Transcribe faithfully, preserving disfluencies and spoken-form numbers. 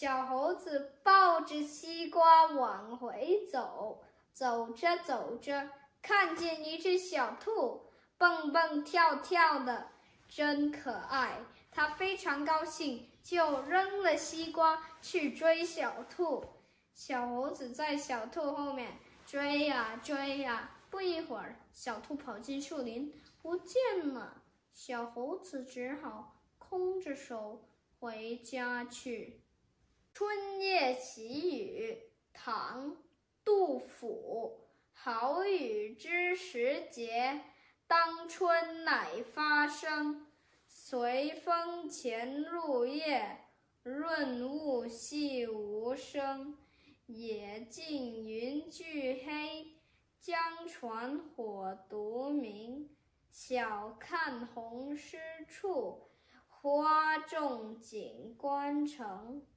小猴子抱着西瓜往回走，走着走着，看见一只小兔，蹦蹦跳跳的，真可爱。它非常高兴，就扔了西瓜去追小兔。小猴子在小兔后面追呀追呀，不一会儿，小兔跑进树林，不见了。小猴子只好空着手回家去。《春夜喜雨》唐·杜甫。好雨知时节，当春乃发生。随风潜入夜，润物细无声。野径云俱黑，江船火独明。晓看红湿处，花重锦官城。